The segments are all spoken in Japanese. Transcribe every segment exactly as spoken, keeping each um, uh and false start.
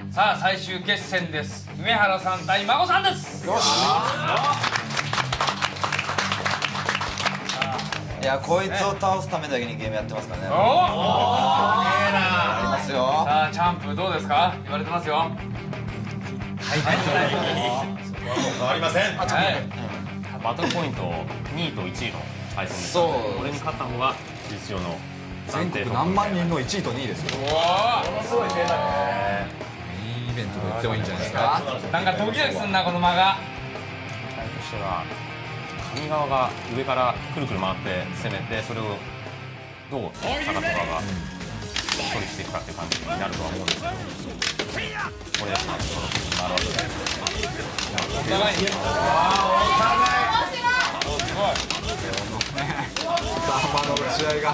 さあ最終決戦です。梅原さん対孫さんです。よし。 いや、こいつを倒すためだけにゲームやってますからね。おお、 ありますよ。さあチャンプどうですか？言われてますよ。はいはい。 そこはもう変わりません。 はい。 バトルポイントにいといちいの対戦です。そう。これに勝った方が事実上の全国何万人のいちいとにいですよ。 うわー、すごい正解。 いいイベントと言ってもいいんじゃないですか。 なんかドキドキすんなこの間が。 タイプとしては上側が上からくるくる回って攻めて、それをどう坂とかが処理していくかっていう感じになるとは思うんですけど、これですね、このなるわけで。 お互いに。すごい。 サーバーの打ち合いが。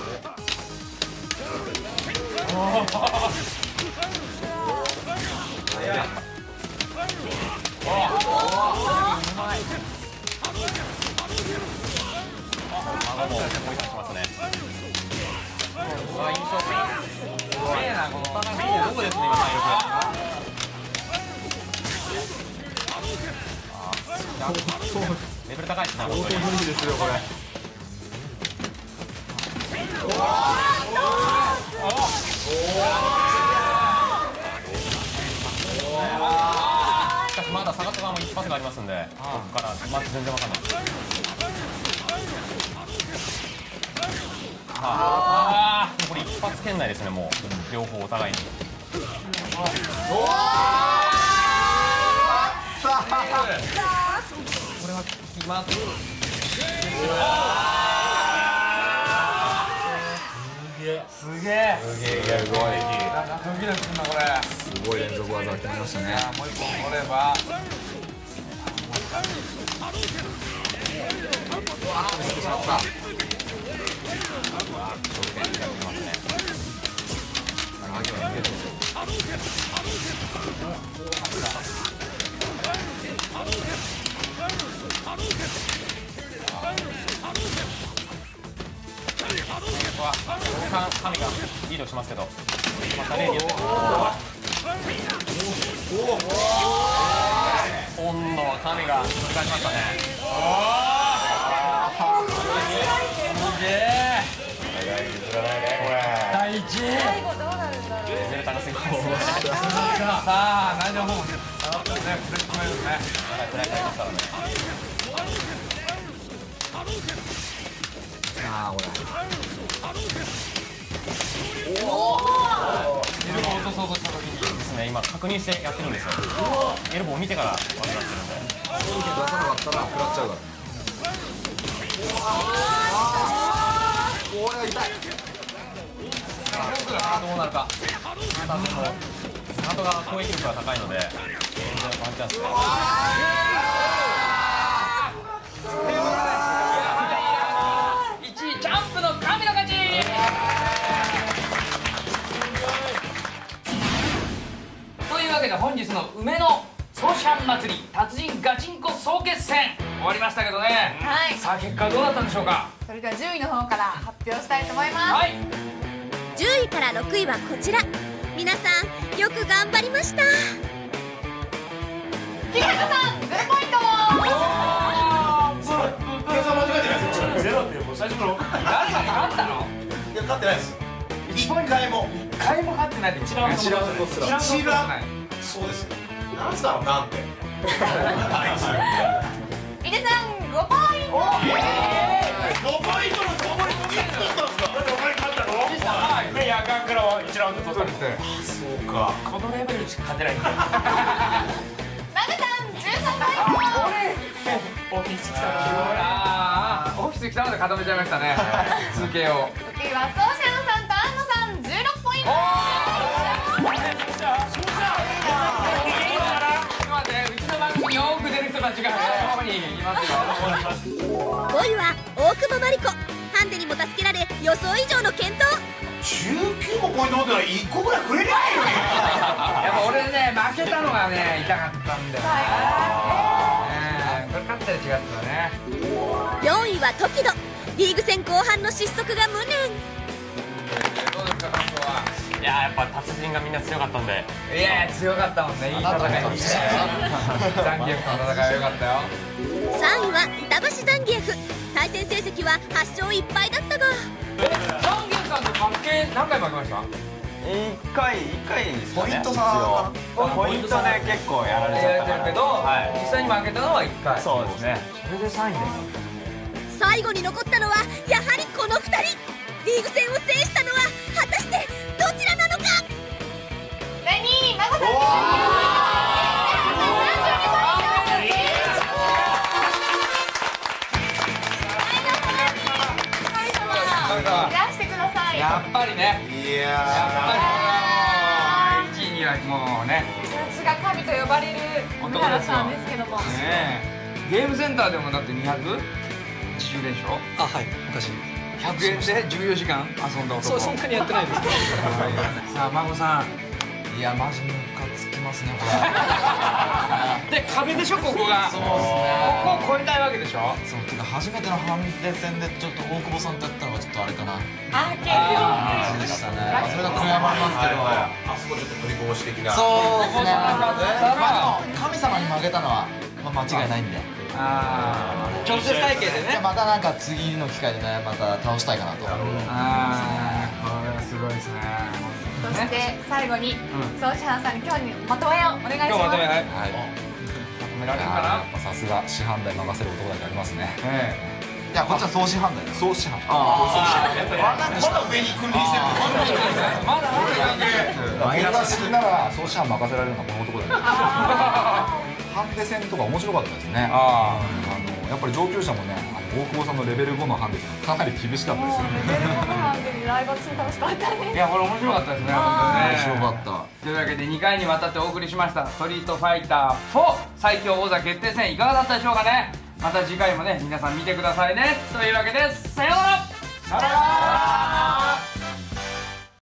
孫もポイントしますね。うわ、印象的。 すごいなこの。 どこですね、今体力。レベル高いですね。 相当無理ですよこれ。 しかしまだ坂戸側も一発がありますんで、ここからまず全然わかんないです。ああ、これ一発圏内ですね、もう両方お互いに。 おこれは今すげえすげえ。 すげえ、すごい。 なんかドキドキすんなこれ。 すごい連続技決めましたね。 もう一本取れば。 しまった。 神がリードしますけど、またレイにやって今度は神が抜かしましたね。 すげえ。第一。 最後どうなるんだろう。 レベル高すぎますね。 さあ何でももうね、これ決めるね。 暗いからからね。 ああ、これ。 おお。エルボー落とそうとした時にですね、今確認してやってるんですよ。エルボーを見てから技出してるんで。 出さなかったら食らっちゃうから。おお、痛い。 どうなるか。ただでもスタートが攻撃力が高いので全然ワンチャンスで。 いちいチャンプの神の勝ち。というわけで本日の梅のソーシャン祭り達人ガチンコ総決戦終わりましたけどね。 はい。 さあ結果どうだったんでしょうか。 それでは順位の方から発表したいと思います。 はい。 じゅういからろくいはこちら。皆さんよく頑張りました。 桐原さんゼロポイント。 計算間違えてないですよ。ゼロってもう最初から誰かに勝ったの？ いや勝ってないです。一回も一回も勝ってないって一ラウンド一ラウンドすら。 一ラウンドそうですよ。なんつだろうなんて。あいつ。 井出さんごポイント。 ごポイントのごポイントいつ取ったんですか。お前勝ったの？ いや、ガンからいちラウンド取ったんですよ。 そうか。 このレベルしか勝てないんだよ。 ナグさんじゅうさんポイント。 オフィス来たの。オフィス来たので固めちゃいましたね。通形を。 次はソーシャンさんと安野さんじゅうろくポイント。 うちの番組に多く出る人たちがここにいますよ。 ごいは大久保真理子。ハンデにも助けられ予想以上の健闘。 じゅうきゅうもポイント持ってたらいっこぐらいくれりゃいいよね。 やっぱ俺ね負けたのがね痛かったんだよね。これ勝ったら違ったね。 よんいはトキド。リーグ戦後半の失速が無念。 どうですか感想は。 いやーやっぱ達人がみんな強かったんで、 いや強かったもんね。いい戦いでしたよ。ザンギエフの戦いは良かったよ。 さんいは板橋ザンギエフ。対戦成績ははち勝いっ敗だったが、 え、ザンギエフさんと関係何回負けました？ 一回一回ですかね。 ポイント差かポイントで結構やられちゃったから。 けど、実際に負けたのはいっかい。 そうですね。 それでさんいで。 最後に残ったのはやはりこのふたり。リーグ戦を制したのは果たしてどちらなのか。 レニー、マコさんです。いらしてください。 やっぱりね。 いややっぱりいちいにはもうね。 私が神と呼ばれる梅原さんですけども。 ねえ。ゲームセンターでもだってにひゃく自主練習。 あ、はい昔ひゃくえんでじゅうよじかん遊んだ男。 そう、そんなにやってないですさあ孫さん。 いやマジムカつきますねこれ。 で壁でしょここが。 そうですね。 ここを越えたいわけでしょ。 そうてか初めてのハンデ戦でちょっと大久保さんとやったのがちょっとあれかな。 あ、結感じでしたね。それが悔やまれますけど。 あそこちょっと取りこぼし的な。 そうですね。 まあでも神様に負けたのはまあ間違いないんで。 ああ。直接体系でね。 じゃあまたなんか次の機会でねまた倒したいかなと。 ああ、これはすごいですね。 そして最後に総師範さんに今日にまとめをお願いします。 今日まとめはい。 はい。 まとめられるかな。 さすが師範代任せる男だけありますね。 えいやこっちは総師範代だ。総師範。 まだ上に君臨してる。 え。まだまだ。 マイナス的なら総師範任せられるのはこの男だよ。ハンデ戦とか面白かったですね。 ああのやっぱり上級者もね、大久保さんのレベルごのハンデ戦かなり厳しかったですよね。 レベルごのハンデにライバル戦楽しかったね。 いやこれ面白かったですね。 面白本当にね。 かった。 というわけでにかいにわたってお送りしました「ストリートファイターフォー最強王座決定戦」いかがだったでしょうかね。また次回もね皆さん見てくださいね。というわけでさようなら。